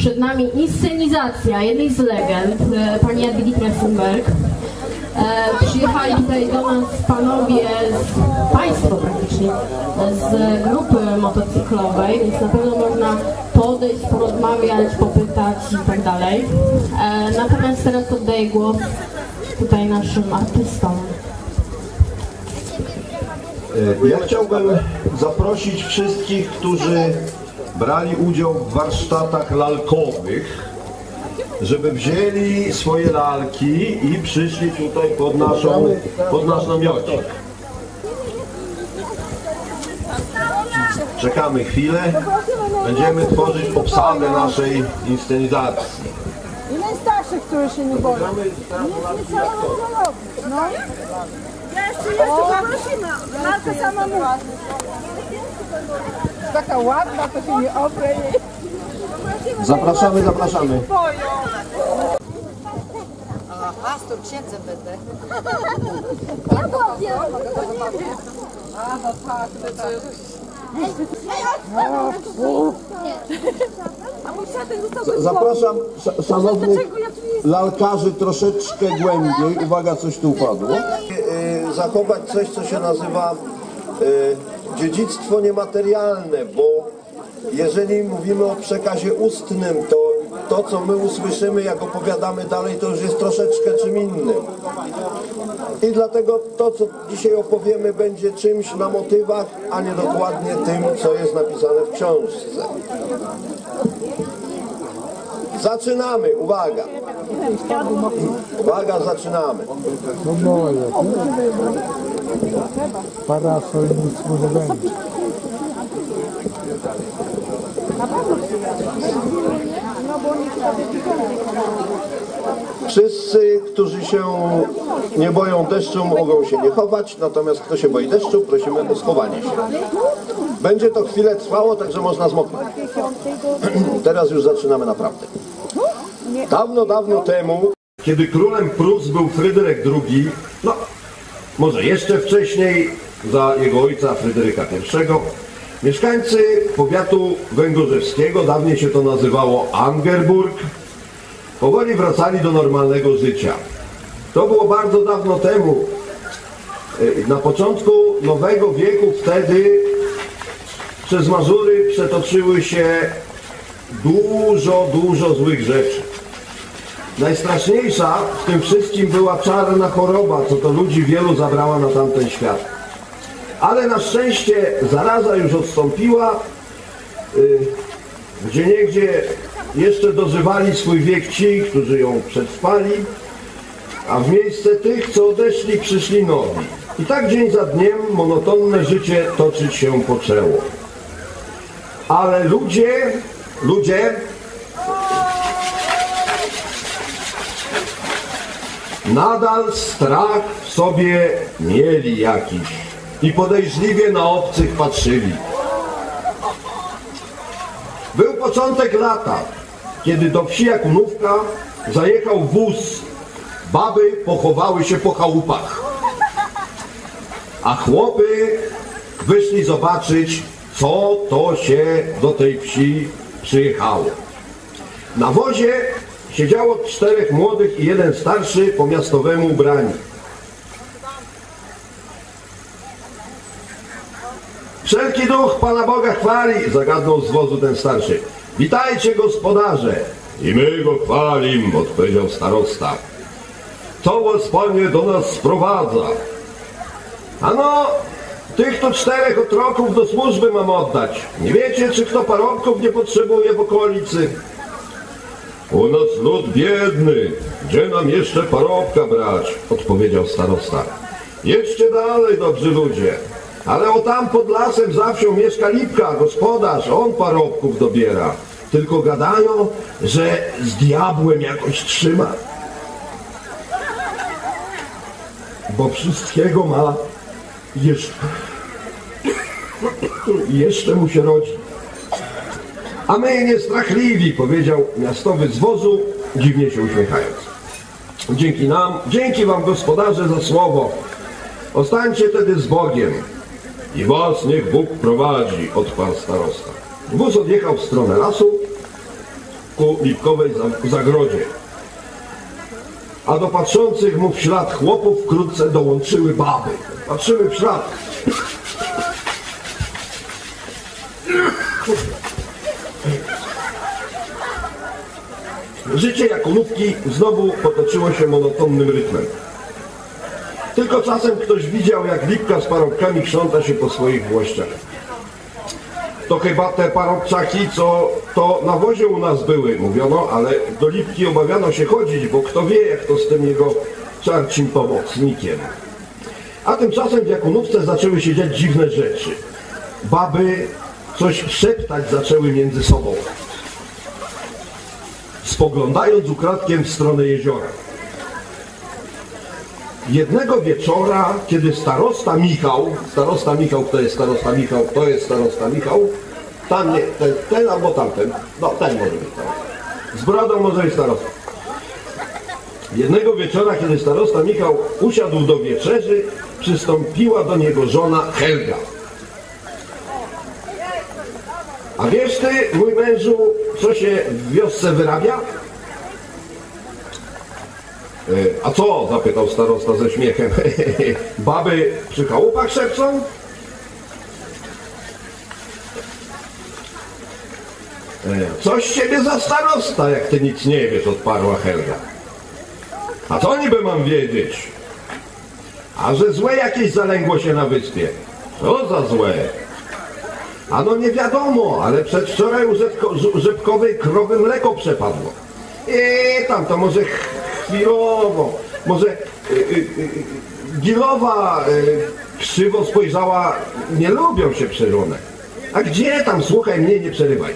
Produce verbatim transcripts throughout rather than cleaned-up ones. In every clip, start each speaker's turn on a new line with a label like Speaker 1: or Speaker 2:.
Speaker 1: Przed nami inscenizacja jednej z legend, pani Jadwigi Trefenberg. E, przyjechali tutaj do nas panowie, z, państwo praktycznie, z grupy motocyklowej, więc na pewno można podejść, porozmawiać, popytać i tak dalej. E, natomiast teraz oddaję głos tutaj naszym artystom.
Speaker 2: Ja chciałbym zaprosić wszystkich, którzy brali udział w warsztatach lalkowych, żeby wzięli swoje lalki i przyszli tutaj pod, naszą, pod nasz namiocik. Czekamy chwilę, będziemy tworzyć obsadę naszej inscenizacji.
Speaker 3: I najstarszych, którzy się nie boją. Nic nie trzeba dużo robić, no. Jeszcze, jeszcze poprosimy. Lalka sama mówi. Taka ładna, to się nie oprę jej.
Speaker 2: Zapraszamy, zapraszamy.
Speaker 3: Aha, z tą księdzem będę.
Speaker 4: Ja powiem!
Speaker 3: A, no tak, to
Speaker 2: Zapraszam szanownych lalkarzy troszeczkę głębiej. Uwaga, coś tu upadło. Zachować coś, co się nazywa dziedzictwo niematerialne, bo jeżeli mówimy o przekazie ustnym, to to, co my usłyszymy, jak opowiadamy dalej, to już jest troszeczkę czym innym. I dlatego to, co dzisiaj opowiemy, będzie czymś na motywach, a nie dokładnie tym, co jest napisane w książce. Zaczynamy, uwaga. Uwaga, zaczynamy.
Speaker 5: No moje. Parasol nic mu nie będzie.
Speaker 2: Wszyscy, którzy się nie boją deszczu, mogą się nie chować, natomiast kto się boi deszczu, prosimy o schowanie się. Będzie to chwilę trwało, także można zmoknąć. Teraz już zaczynamy naprawdę. Dawno, dawno temu, kiedy królem Prus był Fryderyk drugi, no, może jeszcze wcześniej, za jego ojca Fryderyka pierwszego, mieszkańcy powiatu węgorzewskiego, dawniej się to nazywało Angerburg, powoli wracali do normalnego życia. To było bardzo dawno temu. Na początku nowego wieku wtedy przez Mazury przetoczyły się dużo, dużo złych rzeczy. Najstraszniejsza w tym wszystkim była czarna choroba, co to ludzi wielu zabrała na tamten świat. Ale na szczęście zaraza już odstąpiła, gdzieniegdzie jeszcze dożywali swój wiek ci, którzy ją przetrwali, a w miejsce tych, co odeszli, przyszli nowi. I tak dzień za dniem monotonne życie toczyć się poczęło. Ale ludzie, ludzie nadal strach w sobie mieli jakiś i podejrzliwie na obcych patrzyli. Był początek lata, kiedy do wsi Jakunówka zajechał wóz. Baby pochowały się po chałupach, a chłopy wyszli zobaczyć, co to się do tej wsi przyjechało. Na wozie siedziało czterech młodych i jeden starszy, po miastowemu ubrani. Wszelki duch Pana Boga chwali, zagadnął z wozu ten starszy. Witajcie, gospodarze. I my go chwalim, odpowiedział starosta. Co was, panie, do nas sprowadza? Ano, tych to czterech otroków do służby mam oddać. Nie wiecie, czy kto parobków nie potrzebuje w okolicy? U nas lud biedny, gdzie nam jeszcze parobka brać? Odpowiedział starosta. Jedźcie dalej, dobrzy ludzie. Ale o tam pod lasem za wsią mieszka Lipka, gospodarz, on parobków dobiera. Tylko gadają, że z diabłem jakoś trzyma. Bo wszystkiego ma jeszcze, jeszcze mu się rodzi. A my niestrachliwi, powiedział miastowy z wozu, dziwnie się uśmiechając. Dzięki nam, dzięki wam, gospodarze, za słowo. Ostańcie tedy z Bogiem i was niech Bóg prowadzi, odparł starosta. Wóz odjechał w stronę lasu. ku lipkowej zagrodzie. A do patrzących mu w ślad chłopów wkrótce dołączyły baby. Patrzymy w ślad. Życie Jakubówki znowu potoczyło się monotonnym rytmem. Tylko czasem ktoś widział, jak Lipka z parobkami krząta się po swoich włościach. To chyba te parobczaki, co to na wozie u nas były, mówiono, ale do Lipki obawiano się chodzić, bo kto wie, jak to z tym jego czarcim pomocnikiem. A tymczasem w Jakubówce zaczęły się dziać dziwne rzeczy. Baby coś szeptać zaczęły między sobą, spoglądając ukradkiem w stronę jeziora. Jednego wieczora, kiedy starosta Michał, starosta Michał, kto jest starosta Michał, kto jest starosta Michał, tam nie, ten, ten albo tamten, no ten może być tam. Z brodą może być starosta. Jednego wieczora, kiedy starosta Michał usiadł do wieczerzy, przystąpiła do niego żona Helga. A wiesz ty, mój mężu, co się w wiosce wyrabia? A co? Zapytał starosta ze śmiechem. Baby przy chałupach szepcą? Coś z ciebie za starosta, jak ty nic nie wiesz, odparła Helga. A co niby mam wiedzieć? A że złe jakieś zalęgło się na wyspie. Co za złe? Ano nie wiadomo, ale przedwczoraj u Rzepkowej krowy mleko przepadło. Eee, tam to może chwilowo, może y, y, y, Gilowa y, krzywo spojrzała, nie lubią się przeżone. A gdzie tam, słuchaj mnie, nie przerywaj.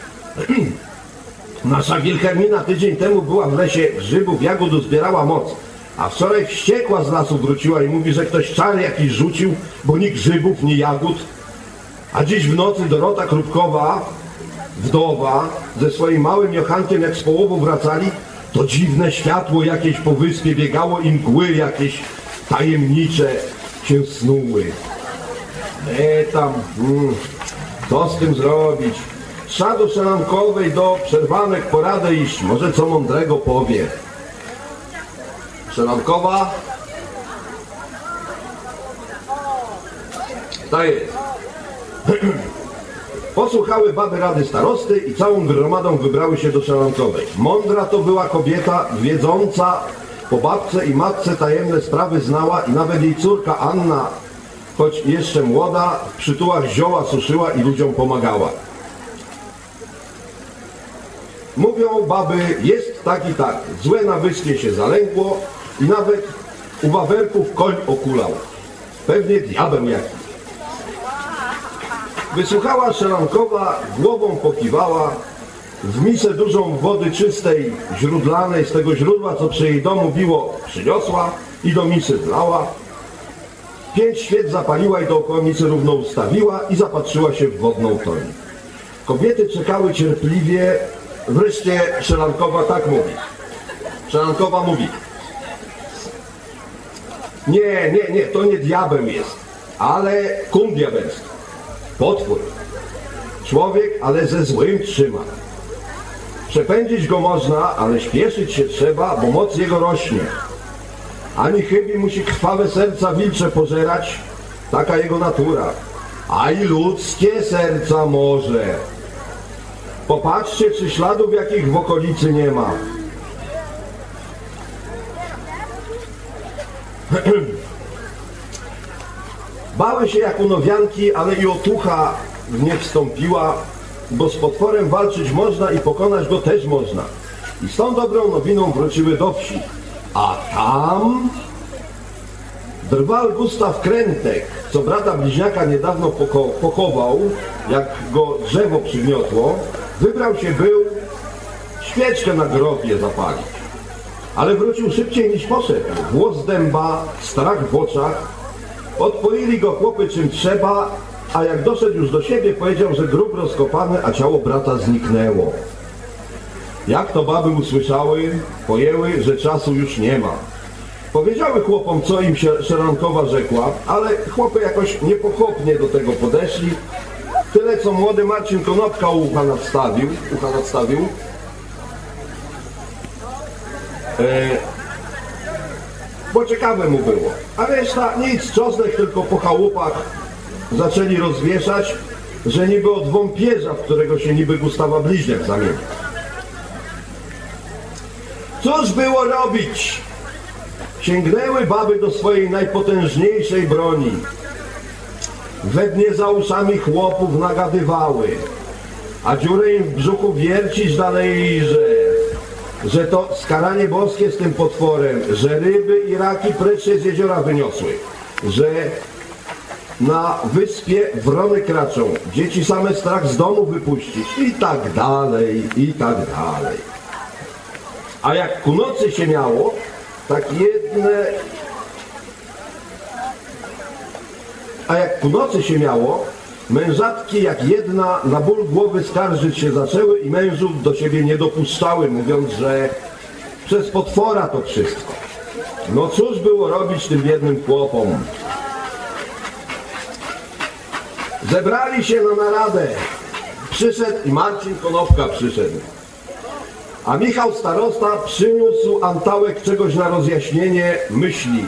Speaker 2: Nasza Wilhelmina tydzień temu była w lesie grzybów, jagód zbierała moc. A wczoraj wściekła z lasu wróciła i mówi, że ktoś czar jakiś rzucił, bo ni grzybów, ni jagód. A dziś w nocy Dorota Krupkowa, wdowa, ze swoim małym Jochankiem jak z połowu wracali, to dziwne światło jakieś po wyspie biegało i mgły jakieś tajemnicze się snuły. E tam, mm, co z tym zrobić? Trzeba do Szelankowej do przerwanek poradę iść, może co mądrego powie. Szelankowa? To jest. Posłuchały baby rady starosty i całą gromadą wybrały się do Szelankowej. Mądra to była kobieta, wiedząca, po babce i matce tajemne sprawy znała i nawet jej córka Anna, choć jeszcze młoda, w przytułach zioła suszyła i ludziom pomagała. Mówią baby, jest tak i tak, złe na wyspie się zalęgło i nawet u Wawerków koń okulał. Pewnie diabeł jakiś. Wysłuchała Szelankowa, głową pokiwała, w misę dużą wody czystej, źródlanej, z tego źródła, co przy jej domu biło, przyniosła i do misy wlała. Pięć świec zapaliła i dookoła misy równo ustawiła i zapatrzyła się w wodną toń. Kobiety czekały cierpliwie, wreszcie Szelankowa tak mówi. Szelankowa mówi: nie, nie, nie, to nie diabeł jest, ale kum diabelski. Potwór. Człowiek, ale ze złym trzyma. Przepędzić go można, ale śpieszyć się trzeba, bo moc jego rośnie. Ani chybi musi krwawe serca wilcze pożerać, taka jego natura. A i ludzkie serca może. Popatrzcie, czy śladów jakich w okolicy nie ma. Bały się jak unowianki, ale i otucha w nie wstąpiła, bo z potworem walczyć można i pokonać go też można. I z tą dobrą nowiną wróciły do wsi. A tam drwal Gustaw Krętek, co brata bliźniaka niedawno poko pochował, jak go drzewo przygniotło, wybrał się był świeczkę na grobie zapalić. Ale wrócił szybciej niż poszedł. Włos z dęba, strach w oczach. Odpoili go chłopy czym trzeba, a jak doszedł już do siebie, powiedział, że grób rozkopany, a ciało brata zniknęło. Jak to baby usłyszały, pojęły, że czasu już nie ma. Powiedziały chłopom, co im się Szelankowa rzekła, ale chłopy jakoś niepochopnie do tego podeszli. Tyle, co młody Marcin Konopka ucha nadstawił, ucha nadstawił E, bo ciekawe mu było. A reszta nic, czosnek tylko po chałupach zaczęli rozwieszać, że niby od wąpierza, w którego się niby Gustawa Bliźniak zamienił. Cóż było robić? Sięgnęły baby do swojej najpotężniejszej broni. We dnie za uszami chłopów nagadywały, a dziurę im w brzuchu wiercić dalej, że, że to skaranie boskie z tym potworem, że ryby i raki precz się z jeziora wyniosły, że na wyspie wrony kraczą, dzieci same strach z domu wypuścić i tak dalej, i tak dalej. A jak ku nocy się miało, tak jedne... A jak ku nocy się miało, mężatki jak jedna na ból głowy skarżyć się zaczęły i mężów do siebie nie dopuszczały, mówiąc, że przez potwora to wszystko. No cóż było robić tym biednym chłopom? Zebrali się na naradę. Przyszedł i Marcin Konopka przyszedł. A Michał starosta przyniósł antałek czegoś na rozjaśnienie myśli.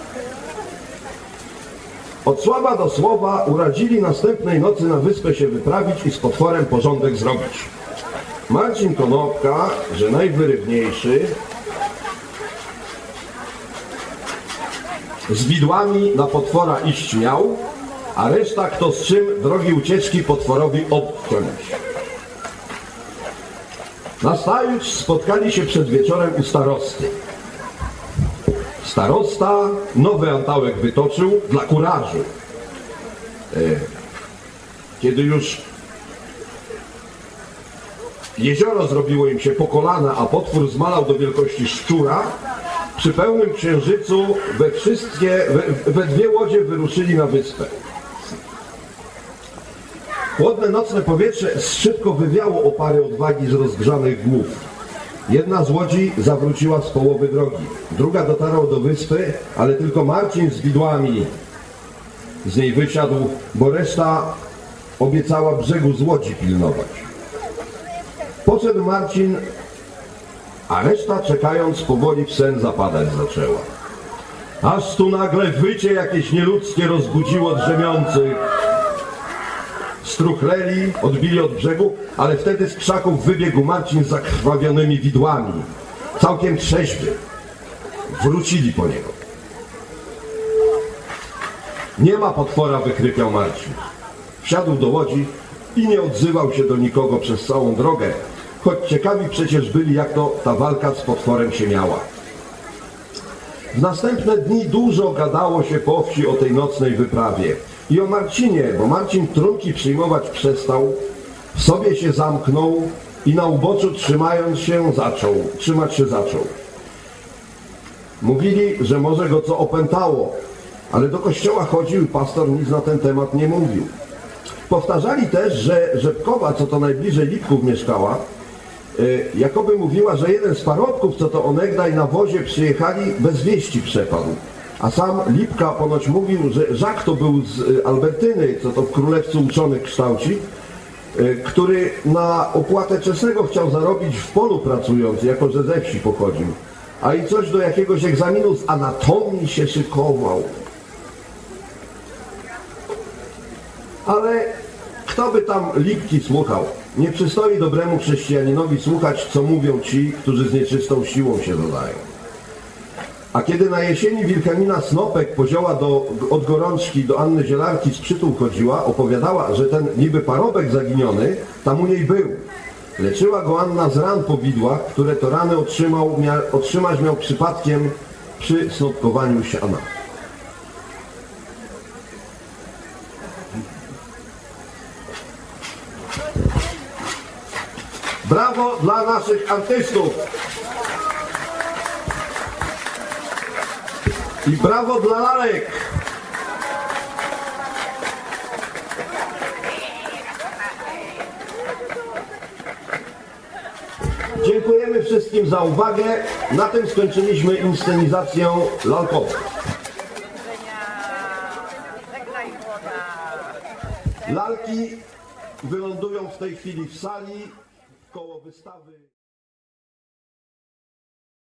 Speaker 2: Od słowa do słowa uradzili następnej nocy na wyspę się wyprawić i z potworem porządek zrobić. Marcin Konopka, że najwyrywniejszy, z widłami na potwora iść miał, a reszta kto z czym drogi ucieczki potworowi obciąć. Nazajutrz spotkali się przed wieczorem u starosty. Starosta nowy antałek wytoczył dla kurażu. Kiedy już jezioro zrobiło im się po kolana, a potwór zmalał do wielkości szczura, przy pełnym księżycu we wszystkie, we, we dwie łodzie wyruszyli na wyspę. Chłodne nocne powietrze szybko wywiało opary odwagi z rozgrzanych głów. Jedna z łodzi zawróciła z połowy drogi, druga dotarła do wyspy, ale tylko Marcin z widłami z niej wysiadł, bo reszta obiecała brzegu z łodzi pilnować. Poszedł Marcin, a reszta czekając powoli w sen zapadać zaczęła. Aż tu nagle wycie jakieś nieludzkie rozbudziło drzemiących. Struchleli, odbili od brzegu, ale wtedy z krzaków wybiegł Marcin z zakrwawionymi widłami. Całkiem trzeźwy. Wrócili po niego. Nie ma potwora, wychrypiał Marcin. Wsiadł do łodzi i nie odzywał się do nikogo przez całą drogę, choć ciekawi przecież byli, jak to ta walka z potworem się miała. W następne dni dużo gadało się po wsi o tej nocnej wyprawie. I o Marcinie, bo Marcin trunki przyjmować przestał, w sobie się zamknął i na uboczu trzymając się zaczął, trzymać się zaczął. Mówili, że może go co opętało, ale do kościoła chodził i pastor nic na ten temat nie mówił. Powtarzali też, że Rzepkowa, co to najbliżej Lipków mieszkała, yy, jakoby mówiła, że jeden z parobków, co to onegdaj na wozie przyjechali, bez wieści przepadł. A sam Lipka ponoć mówił, że Żak to był z Albertyny, co to w Królewcu uczony kształci, który na opłatę czesnego chciał zarobić w polu pracując, jako że ze wsi pochodził. A i coś do jakiegoś egzaminu z anatomii się szykował. Ale kto by tam Lipki słuchał? Nie przystoi dobremu chrześcijaninowi słuchać, co mówią ci, którzy z nieczystą siłą się dodają. A kiedy na jesieni Wilhelmina Snopek pozioła do, od gorączki do Anny Zielarki z przytuł chodziła, opowiadała, że ten niby parobek zaginiony tam u niej był. Leczyła go Anna z ran po widłach, które to rany otrzymał, mia, otrzymać miał przypadkiem przy snopkowaniu siana. Brawo dla naszych artystów! I brawo dla lalek! Dziękujemy wszystkim za uwagę. Na tym skończyliśmy inscenizację lalkową. Lalki wylądują w tej chwili w sali koło wystawy.